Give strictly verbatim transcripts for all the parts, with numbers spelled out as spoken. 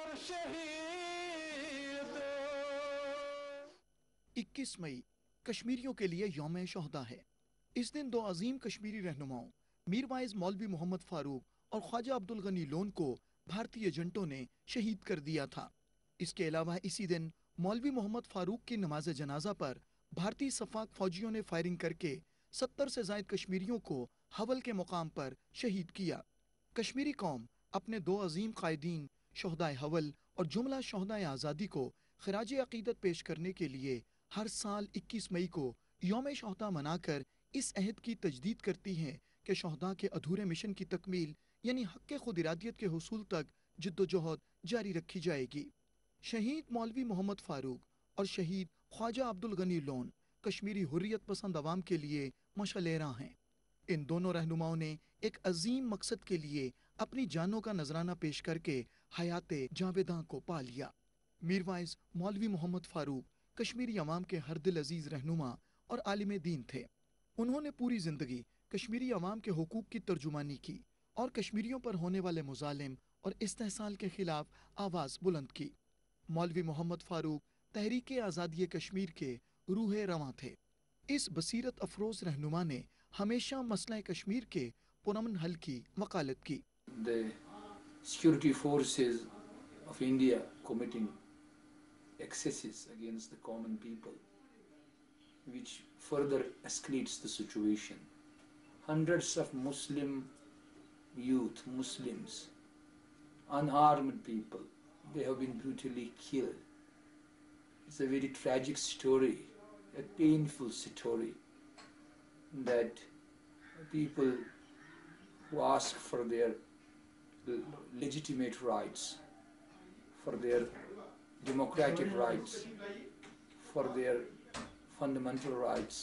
शहीद। इक्कीस मई कश्मीरियों के लिए यौम शोहदा है। इस दिन दो अजीम कश्मीरी रहनुमाओं मीरवाइज मौलवी मोहम्मद फारूक और ख्वाजा अब्दुल गनी लोन को भारतीय एजेंटों ने शहीद कर दिया था। इसके अलावा इसी दिन मौलवी मोहम्मद फारूक की नमाज जनाजा पर भारतीय सफाक फौजियों ने फायरिंग करके सत्तर से जायद कश्मीरियों को हवल के मुकाम पर शहीद किया। कश्मीरी कौम अपने दो अजीम कायदीन शोहदाए हवल और जुमला शोहदाए आज़ादी को खराज अकीदत पेश करने के लिए हर साल इक्कीस मई को यौम शोहदा मनाकर इस अहद की तजदीद करती हैं कि शोहदा के अधूरे मिशन की तकमील यानी हक़ खुद इरादियत के हुसूल तक जिद्दोजहद जारी रखी जाएगी। शहीद मौलवी मोहम्मद फारूक और शहीद ख्वाजा अब्दुल गनी लोन कश्मीरी हुर्रियत पसंद अवाम के लिए मशअल-ए-राह हैं। इन दोनों रहनुमाओं ने एक अजीम मकसद के लिए अपनी जानों का नजराना पेश करके हयाते जावेदां को पा लिया। मीरवाइज मौलवी मोहम्मद फारूक कश्मीरी अवाम के हर दिल अजीज रहनुमा और आलिम दीन थे। उन्होंने पूरी जिंदगी कश्मीरी अवाम के हुकूक की तर्जुमानी की और कश्मीरियों पर होने वाले मुजालिम और इस्तेहसाल के खिलाफ आवाज़ बुलंद की। मौलवी मोहम्मद फारूक तहरीक आज़ादी कश्मीर के रूह रवां थे। इस बसीरत अफरोज रहनुमा ने हमेशा मसला कश्मीर के पुरअमन हल की वकालत की। The security forces of India committing excesses against the common people, which further escalates the situation. Hundreds of Muslim youth, Muslims, unarmed people, they have been brutally killed. It's a very tragic story, a painful story, that people who ask for their legitimate rights, for their democratic rights, for their fundamental rights,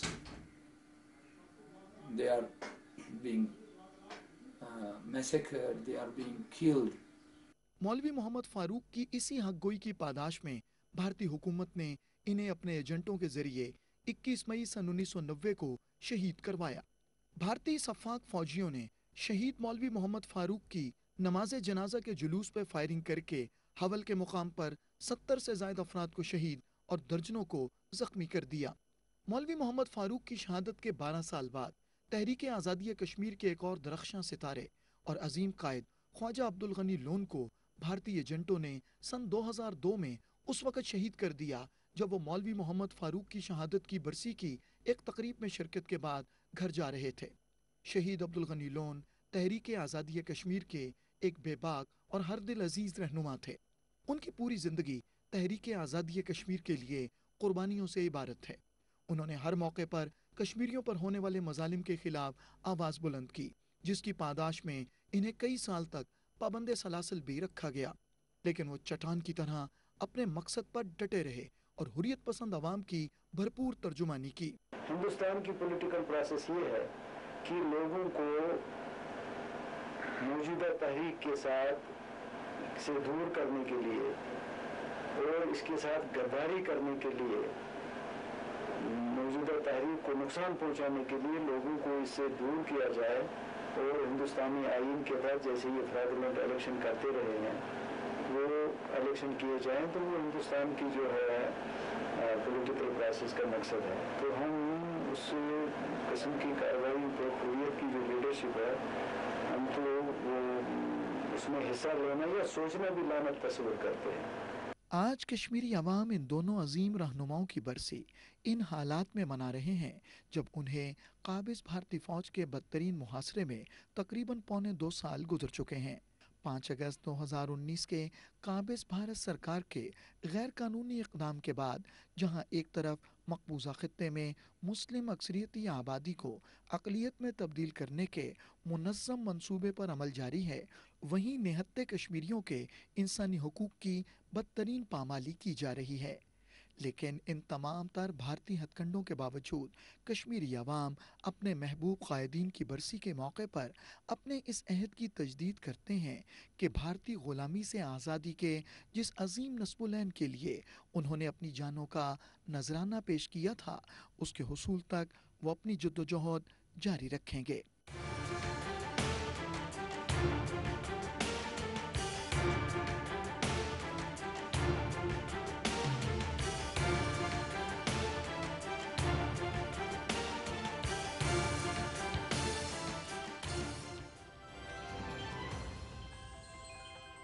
they are being uh, massacred, they are being killed. मौलवी मोहम्मद फारूक की इसी हक गोई की पादाश में भारतीय हुकूमत ने इन्हें अपने एजेंटों के जरिए इक्कीस मई सन उन्नीस सौ नब्बे को शहीद करवाया। भारतीय सफाक फौजियों ने शहीद मौलवी मोहम्मद फारूक की नमाज जनाजा के जुलूस पर फायरिंग करके हवल के मुकाम पर सत्तर से जायद अफराद को शहीद और दर्जनों को जख्मी कर दिया। मौलवी मोहम्मद फारूक की शहादत के बारह साल बाद तहरीक आज़ादी कश्मीर के एक और दरख्शां सितारे और अजीम कायद ख्वाजा अब्दुल गनी लोन को भारतीय एजेंटों ने सन दो हज़ार दो में उस वक़्त शहीद कर दिया जब वो मौलवी मोहम्मद फारूक की शहादत की बरसी की एक तकरीब में शिरकत के बाद घर जा रहे थे। शहीद अब्दुल गनी लोन तहरीक आज़ादी कश्मीर के एक बेबाक और हर दिल अजीज रहनुमा थे। उनकी पूरी जिंदगी तहरीक आज़ादी कश्मीर के लिए कुर्बानियों से इबारत है। उन्होंने हर मौके पर कश्मीरियों पर होने वाले मजालिम के खिलाफ आवाज़ बुलंद की, जिसकी पादाश में इन्हें कई साल तक पाबंद सलासल भी रखा गया, लेकिन वो चट्टान की तरह अपने मकसद पर डटे रहे और हुर्रियत पसंद अवाम की भरपूर तर्जुमानी की। हिंदुस्तान की पॉलिटिकल प्रोसेस ये है कि लोगों को मौजूदा तहरीक के साथ से दूर करने के लिए और इसके साथ गद्दारी करने के लिए, मौजूदा तहरीक को नुकसान पहुंचाने के लिए लोगों को इससे दूर किया जाए और हिंदुस्तानी आईन के तहत जैसे ये फ्रॉडुलेंट इलेक्शन करते रहे हैं वो इलेक्शन किए जाएं, तो वो हिंदुस्तान की जो है पॉलिटिकल प्रोसेस का मकसद है। तो हम उस किस्म की कार्रवाई पर हुर्रियत की जो लीडरशिप है, हम तो वो उसमें हिस्सा लेना या सोचना भी लानत तस्वीर करते हैं। आज कश्मीरी अवाम इन दोनों अजीम रहनुमाओं की बरसी इन हालात में मना रहे हैं जब उन्हें काबिज भारतीय फौज के बदतरीन मुहासरे में तकरीबन पौने दो साल गुजर चुके हैं। पाँच अगस्त दो हज़ार उन्नीस के काबिज भारत सरकार के गैर कानूनी इक़दाम के बाद जहां एक तरफ मकबूजा खित्ते में मुस्लिम अक्सरियती आबादी को अक़लियत में तब्दील करने के मुनज़्ज़म मंसूबे पर अमल जारी है, वहीं निहत्ते कश्मीरियों के इंसानी हुकूक की बदतरीन पामाली की जा रही है। लेकिन इन तमाम तर भारतीय हथकंडों के बावजूद कश्मीरी अवाम अपने महबूब कायदीन की बरसी के मौके पर अपने इस अहद की तजदीद करते हैं कि भारतीय ग़ुलामी से आज़ादी के जिस अजीम नस्बुलैन के लिए उन्होंने अपनी जानों का नजराना पेश किया था, उसके हुसूल तक वो अपनी जद्दोजहद जारी रखेंगे।